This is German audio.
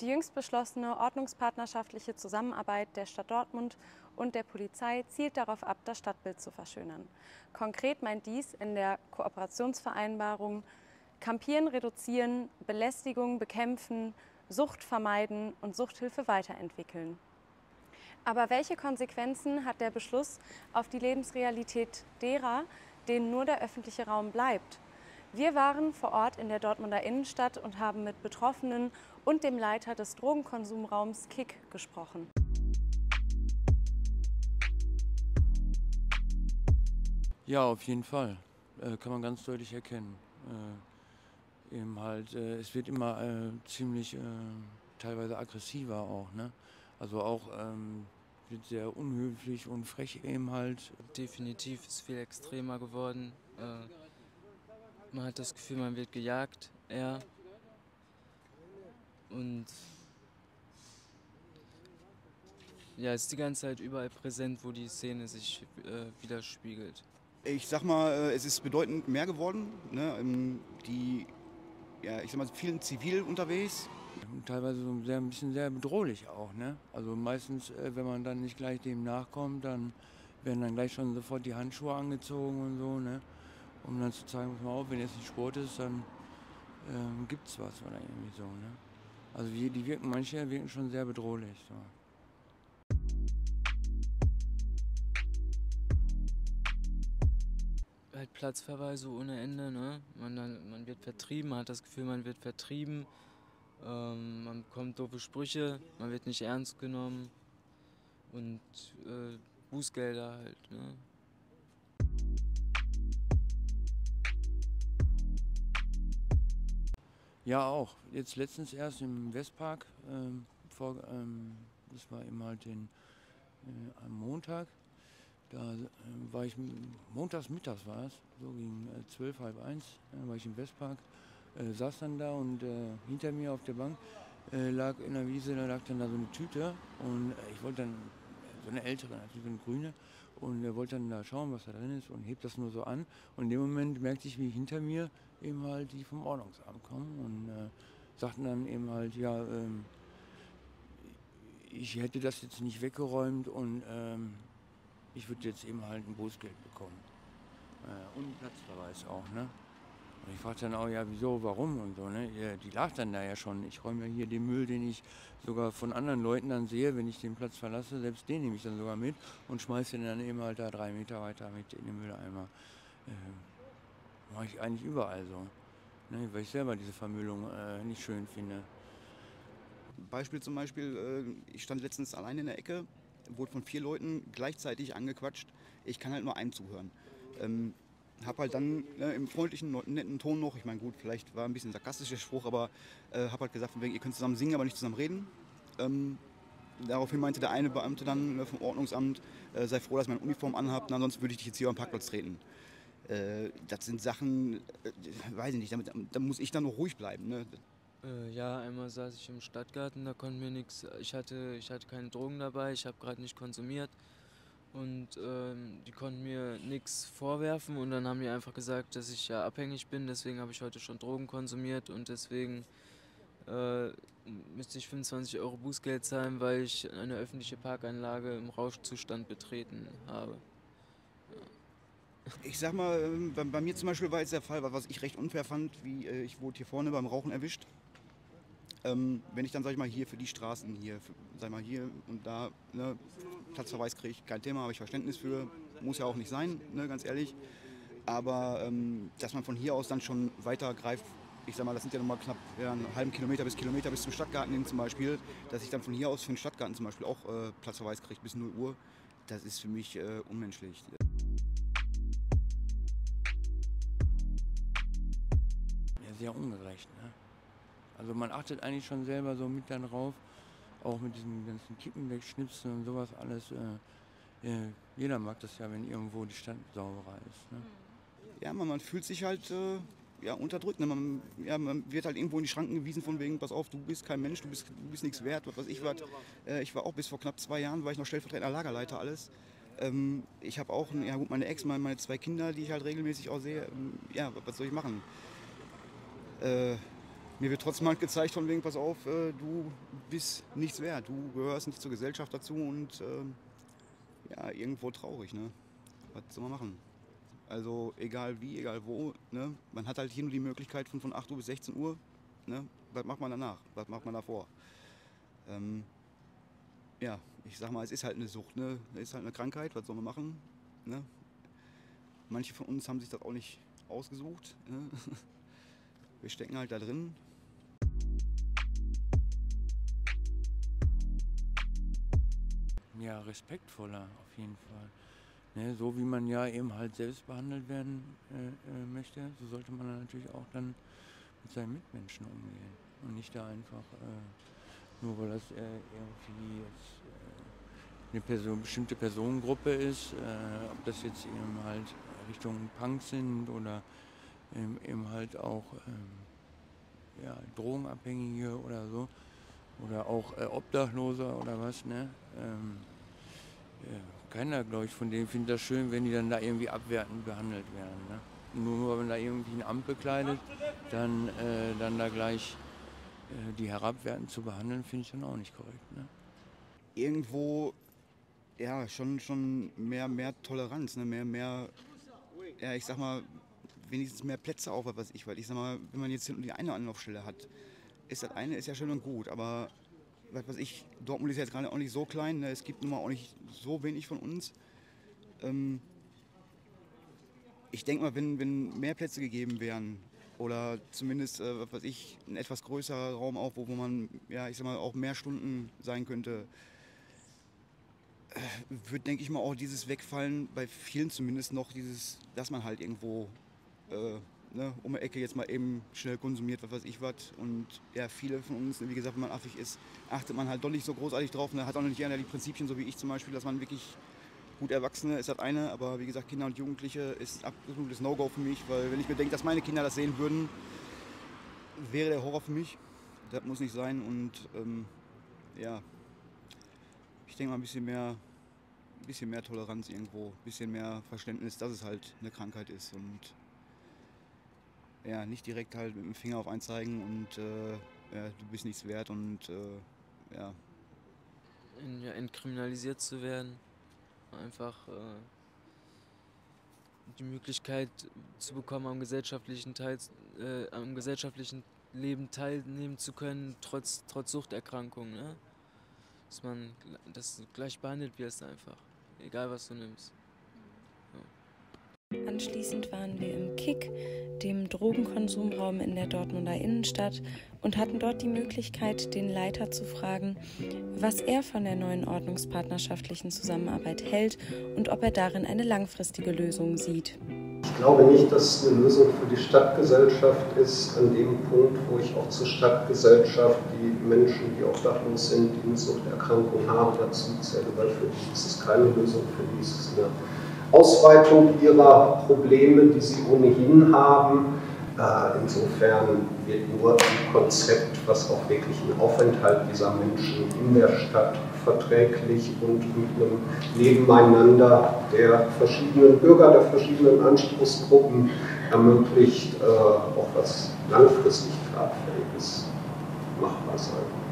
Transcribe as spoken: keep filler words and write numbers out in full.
Die jüngst beschlossene ordnungspartnerschaftliche Zusammenarbeit der Stadt Dortmund und der Polizei zielt darauf ab, das Stadtbild zu verschönern. Konkret meint dies in der Kooperationsvereinbarung Campieren reduzieren, Belästigung bekämpfen, Sucht vermeiden und Suchthilfe weiterentwickeln. Aber welche Konsequenzen hat der Beschluss auf die Lebensrealität derer, denen nur der öffentliche Raum bleibt? Wir waren vor Ort in der Dortmunder Innenstadt und haben mit Betroffenen und dem Leiter des Drogenkonsumraums Kick gesprochen. Ja, auf jeden Fall. Äh, kann man ganz deutlich erkennen. Äh, eben halt, äh, es wird immer äh, ziemlich äh, teilweise aggressiver auch, ne? Also auch ähm, wird sehr unhöflich und frech eben halt. Definitiv ist viel extremer geworden. Äh, man hat das Gefühl, man wird gejagt eher. Und ja, es ist die ganze Zeit überall präsent, wo die Szene sich äh, widerspiegelt. Ich sag mal, äh, es ist bedeutend mehr geworden. Ne? Ähm, Die, ja, ich sag mal, vielen zivil unterwegs. Und teilweise so sehr, ein bisschen sehr bedrohlich auch, ne? Also meistens, äh, wenn man dann nicht gleich dem nachkommt, dann werden dann gleich schon sofort die Handschuhe angezogen und so, ne? Um dann zu zeigen, pass mal auf, wenn jetzt ein Sport ist, dann ähm, gibt's was oder irgendwie so, ne? Also die, die wirken, manche wirken schon sehr bedrohlich. So. Halt Platzverweise ohne Ende, ne? Man, dann, man wird vertrieben, man hat das Gefühl, man wird vertrieben. Ähm, man bekommt doofe Sprüche, man wird nicht ernst genommen. Und äh, Bußgelder halt, ne? Ja, auch. Jetzt letztens erst im Westpark, ähm, vor, ähm, das war eben halt den, äh, am Montag. Da äh, war ich, montags mittags war es, so gegen äh, zwölf, halb eins, äh, war ich im Westpark, äh, saß dann da und äh, hinter mir auf der Bank äh, lag in der Wiese, da lag dann da so eine Tüte und äh, ich wollte dann, so eine ältere, natürlich so eine grüne, und er wollte dann da schauen, was da drin ist und hebt das nur so an. Und in dem Moment merkte ich, wie hinter mir eben halt die vom Ordnungsamt kommen und äh, sagten dann eben halt, ja, ähm, ich hätte das jetzt nicht weggeräumt und ähm, ich würde jetzt eben halt ein Bußgeld bekommen. Äh, und einen Platzverweis auch, ne? Und ich fragte dann auch, ja, wieso, warum und so, ne? Ja, die lag dann da ja schon. Ich räume ja hier den Müll, den ich sogar von anderen Leuten dann sehe, wenn ich den Platz verlasse, selbst den nehme ich dann sogar mit und schmeiße den dann eben halt da drei Meter weiter mit in den Mülleimer. Äh, mache ich eigentlich überall so, ne? Weil ich selber diese Vermüllung äh, nicht schön finde. Beispiel zum Beispiel, äh, ich stand letztens allein in der Ecke, wurde von vier Leuten gleichzeitig angequatscht. Ich kann halt nur einem zuhören. Ähm, hab halt dann ne, im freundlichen, netten Ton noch, ich meine gut, vielleicht war ein bisschen sarkastischer Spruch, aber äh, hab halt gesagt, von wegen, ihr könnt zusammen singen, aber nicht zusammen reden. Ähm, daraufhin meinte der eine Beamte dann äh, vom Ordnungsamt, äh, sei froh, dass ihr meine Uniform anhabt, ansonsten würde ich dich jetzt hier am Parkplatz treten. Äh, das sind Sachen, äh, weiß ich nicht, damit, da muss ich dann noch ruhig bleiben. Ne? Äh, ja, einmal saß ich im Stadtgarten, da konnten wir nichts. Ich hatte, ich hatte keine Drogen dabei, ich habe gerade nicht konsumiert. Und ähm, die konnten mir nichts vorwerfen und dann haben die einfach gesagt, dass ich ja abhängig bin, deswegen habe ich heute schon Drogen konsumiert und deswegen äh, müsste ich fünfundzwanzig Euro Bußgeld zahlen, weil ich eine öffentliche Parkanlage im Rauschzustand betreten habe. Ich sag mal, ähm, bei, bei mir zum Beispiel war jetzt der Fall, was ich recht unfair fand, wie äh, ich wurde hier vorne beim Rauchen erwischt. Ähm, wenn ich dann, sag ich mal, hier für die Straßen hier, für, sag ich mal, hier und da ne, Platzverweis kriege, kein Thema, habe ich Verständnis für, muss ja auch nicht sein, ne, ganz ehrlich. Aber ähm, dass man von hier aus dann schon weiter greift, ich sag mal, das sind ja nochmal knapp ja, einen halben Kilometer bis Kilometer bis zum Stadtgarten hin zum Beispiel, dass ich dann von hier aus für den Stadtgarten zum Beispiel auch äh, Platzverweis kriege bis null Uhr, das ist für mich äh, unmenschlich. Ja, sehr ungerecht, ne? Also man achtet eigentlich schon selber so mit dann drauf, auch mit diesen ganzen Kippen wegschnipsen und sowas alles. Äh, äh, jeder mag das ja, wenn irgendwo die Stadt sauberer ist, ne? Ja, man, man fühlt sich halt äh, ja, unterdrückt. Ne? Man, ja, man wird halt irgendwo in die Schranken gewiesen von wegen, pass auf, du bist kein Mensch, du bist, du bist nichts wert, was weiß ich was. Äh, ich war auch bis vor knapp zwei Jahren, war ich noch stellvertretender Lagerleiter alles. Ähm, ich habe auch, ja gut, meine Ex, meine, meine zwei Kinder, die ich halt regelmäßig auch sehe. Ähm, ja, was soll ich machen? Äh, mir wird trotzdem halt gezeigt von wegen, pass auf, äh, du bist nichts wert, du gehörst nicht zur Gesellschaft dazu und äh, ja, irgendwo traurig, ne? Was soll man machen? Also egal wie, egal wo, ne? Man hat halt hier nur die Möglichkeit von, von acht Uhr bis sechzehn Uhr, ne? Was macht man danach? Was macht man davor? Ähm, ja, ich sag mal, es ist halt eine Sucht, ne? Es ist halt eine Krankheit, was soll man machen? Ne? Manche von uns haben sich das auch nicht ausgesucht. Ne? Wir stecken halt da drin. Ja, respektvoller auf jeden Fall. Ne, so wie man ja eben halt selbst behandelt werden äh, äh, möchte, so sollte man dann natürlich auch dann mit seinen Mitmenschen umgehen. Und nicht da einfach, äh, nur weil das äh, irgendwie jetzt äh, eine Person, bestimmte Personengruppe ist, äh, ob das jetzt eben halt Richtung Punk sind oder eben, eben halt auch ähm, ja, Drogenabhängige oder so. Oder auch äh, Obdachlose oder was, ne? Ähm, ja, keiner, glaube ich, von denen findet das schön, wenn die dann da irgendwie abwertend behandelt werden. Ne? Nur, nur wenn da irgendwie ein Amt bekleidet, dann, äh, dann da gleich äh, die herabwertend zu behandeln, finde ich dann auch nicht korrekt. Ne? Irgendwo, ja, schon, schon mehr, mehr Toleranz, ne? mehr, mehr, ja, ich sag mal, wenigstens mehr Plätze auf, was weiß ich, weil ich sag mal, wenn man jetzt die eine Anlaufstelle hat, ist das eine ist ja schön und gut, aber was weiß ich, Dortmund ist jetzt gerade auch nicht so klein, ne? Es gibt nun mal auch nicht so wenig von uns. Ähm, ich denke mal, wenn, wenn mehr Plätze gegeben wären oder zumindest, äh, was weiß ich, ein etwas größerer Raum auch, wo, wo man, ja, ich sag mal, auch mehr Stunden sein könnte, äh, wird, denke ich mal, auch dieses Wegfallen, bei vielen zumindest noch, dieses, dass man halt irgendwo äh, Ne, um die Ecke jetzt mal eben schnell konsumiert, was weiß ich was. Und ja, viele von uns, wie gesagt, wenn man affig ist, achtet man halt doch nicht so großartig drauf. Ne, hat auch nicht gerne die Prinzipien, so wie ich zum Beispiel, dass man wirklich gut Erwachsene ist das eine, aber wie gesagt, Kinder und Jugendliche ist ein absolutes No-Go für mich, weil wenn ich mir denke, dass meine Kinder das sehen würden, wäre der Horror für mich. Das muss nicht sein und ähm, ja, ich denke mal ein bisschen mehr, ein bisschen mehr Toleranz irgendwo, ein bisschen mehr Verständnis, dass es halt eine Krankheit ist und ja, nicht direkt halt mit dem Finger auf einen zeigen und äh, ja, du bist nichts wert und äh, ja. In, ja, entkriminalisiert zu werden, einfach äh, die Möglichkeit zu bekommen, am gesellschaftlichen, Teil, äh, am gesellschaftlichen Leben teilnehmen zu können, trotz, trotz Suchterkrankung, ne? Dass man das gleich behandelt wird einfach, egal was du nimmst. Anschließend waren wir im Kick, dem Drogenkonsumraum in der Dortmunder Innenstadt, und hatten dort die Möglichkeit, den Leiter zu fragen, was er von der neuen ordnungspartnerschaftlichen Zusammenarbeit hält und ob er darin eine langfristige Lösung sieht. Ich glaube nicht, dass es eine Lösung für die Stadtgesellschaft ist, an dem Punkt, wo ich auch zur Stadtgesellschaft die Menschen, die obdachlos sind, die eine Suchterkrankung haben, dazu zähle, weil für die ist es keine Lösung, für die ist es eine Ausweitung ihrer Probleme, die sie ohnehin haben. Insofern wird nur ein Konzept, was auch wirklich einen Aufenthalt dieser Menschen in der Stadt verträglich und mit einem Nebeneinander der verschiedenen Bürger, der verschiedenen Anspruchsgruppen ermöglicht, auch was langfristig tragfähiges machbar sein.